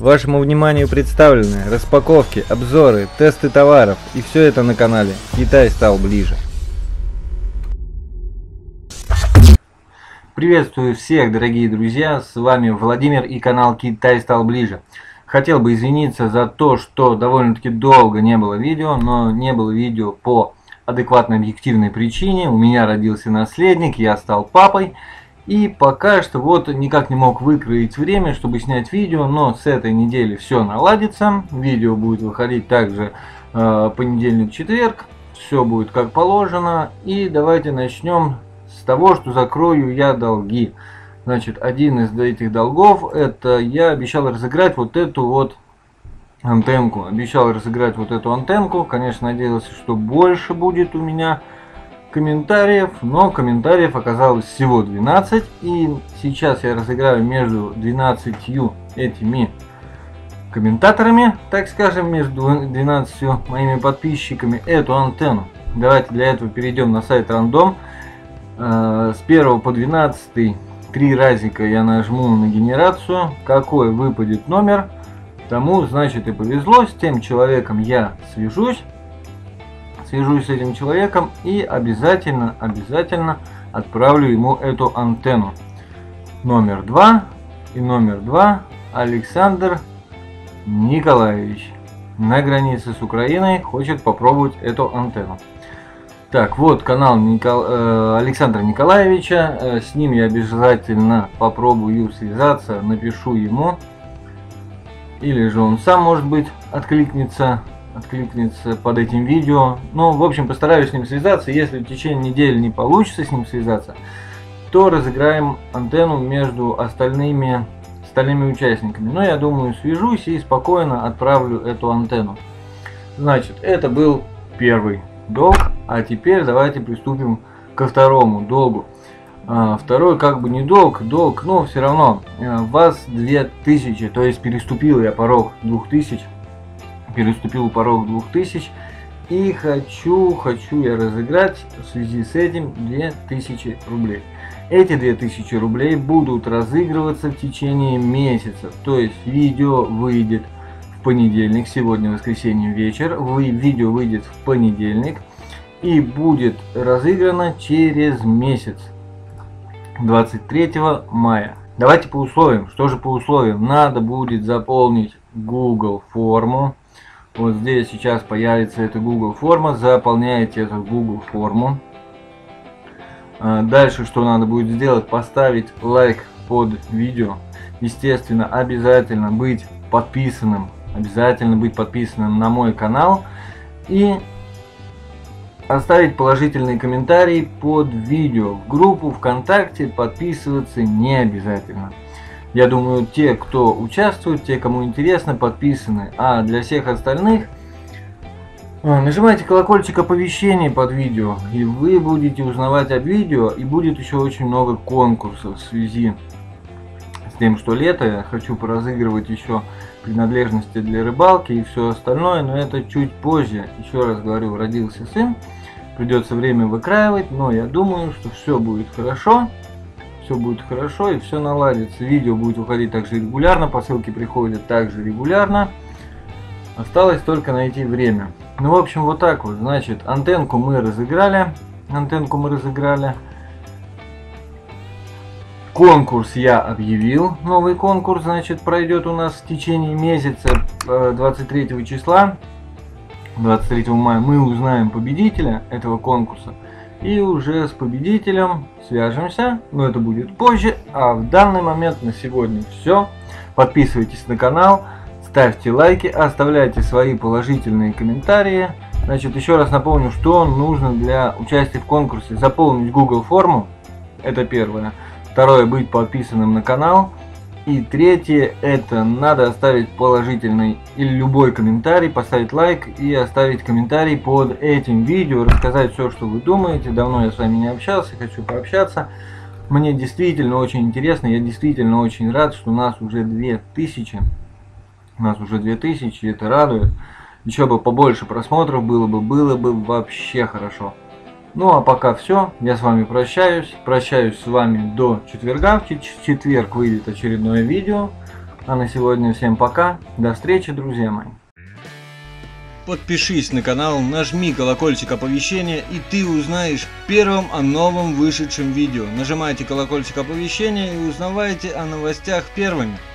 Вашему вниманию представлены распаковки, обзоры, тесты товаров, и все это на канале Китай стал ближе. Приветствую всех, дорогие друзья, с вами Владимир и канал Китай стал ближе. Хотел бы извиниться за то, что довольно-таки долго не было видео, но не было видео по адекватной объективной причине. У меня родился наследник, я стал папой. И пока что вот никак не мог выкроить время, чтобы снять видео, но с этой недели все наладится. Видео будет выходить также понедельник-четверг. Все будет как положено. И давайте начнем с того, что закрою я долги. Значит, один из этих долгов, это я обещал разыграть вот эту вот антенку. Обещал разыграть вот эту антенку. Конечно, надеялся, что больше будет у меня комментариев, но комментариев оказалось всего 12, и сейчас я разыграю между 12 этими комментаторами, так скажем, между 12 моими подписчиками эту антенну. Давайте для этого перейдем на сайт Random. С 1 по 12 3 разика я нажму на генерацию. Какой выпадет номер, тому, значит, и повезло. С тем человеком я свяжусь с этим человеком и обязательно отправлю ему эту антенну. Номер 2 и номер 2 Александр Николаевич на границе с Украиной хочет попробовать эту антенну. Так, вот канал Александра Николаевича, с ним я обязательно попробую связаться, напишу ему, или же он сам, может быть, откликнется под этим видео. Ну, в общем, постараюсь с ним связаться. Если в течение недели не получится с ним связаться, то разыграем антенну между остальными участниками. Но я думаю, свяжусь и спокойно отправлю эту антенну. Значит, это был первый долг. А теперь давайте приступим ко второму долгу. Второй как бы не долг, но все равно вас 2000, то есть переступил я порог 2000. Переступил порог 2000 и хочу я разыграть в связи с этим 2000 рублей. Эти 2000 рублей будут разыгрываться в течение месяца, то есть видео выйдет в понедельник, сегодня воскресенье вечер, видео выйдет в понедельник и будет разыграно через месяц, 23 мая. Давайте по условиям. Что же по условиям? Надо будет заполнить Google форму. Вот здесь сейчас появится эта Google форма. Заполняете эту Google форму. Дальше что надо будет сделать? Поставить лайк под видео. Естественно, обязательно быть подписанным на мой канал. И оставить положительный комментарий под видео. В группу ВКонтакте подписываться не обязательно. Я думаю, те, кто участвует, те, кому интересно, подписаны. А для всех остальных нажимайте колокольчик оповещений под видео, и вы будете узнавать об видео, и будет еще очень много конкурсов в связи с тем, что лето. Я хочу поразыгрывать еще принадлежности для рыбалки и все остальное, но это чуть позже. Еще раз говорю, родился сын, придется время выкраивать, но я думаю, что все будет хорошо. Все будет хорошо и все наладится. Видео будет выходить также регулярно, посылки приходят также регулярно. Осталось только найти время. Ну, в общем, вот так вот. Значит, антенку мы разыграли. Конкурс я объявил. Новый конкурс, значит, пройдет у нас в течение месяца, 23 числа. 23 мая мы узнаем победителя этого конкурса. И уже с победителем свяжемся, но это будет позже. А в данный момент на сегодня все. Подписывайтесь на канал, ставьте лайки, оставляйте свои положительные комментарии. Значит, еще раз напомню, что нужно для участия в конкурсе. Заполнить Google форму, это первое. Второе, быть подписанным на канал. И третье, это надо оставить положительный или любой комментарий, поставить лайк и оставить комментарий под этим видео, рассказать все, что вы думаете. Давно я с вами не общался, хочу пообщаться. Мне действительно очень интересно, я действительно очень рад, что нас уже 2000. Это радует. Еще бы побольше просмотров было бы вообще хорошо. Ну а пока все, я с вами прощаюсь с вами до четверга. В четверг выйдет очередное видео. А на сегодня всем пока. До встречи, друзья мои. Подпишись на канал, нажми колокольчик оповещения, и ты узнаешь первым о новом вышедшем видео. Нажимайте колокольчик оповещения и узнавайте о новостях первыми.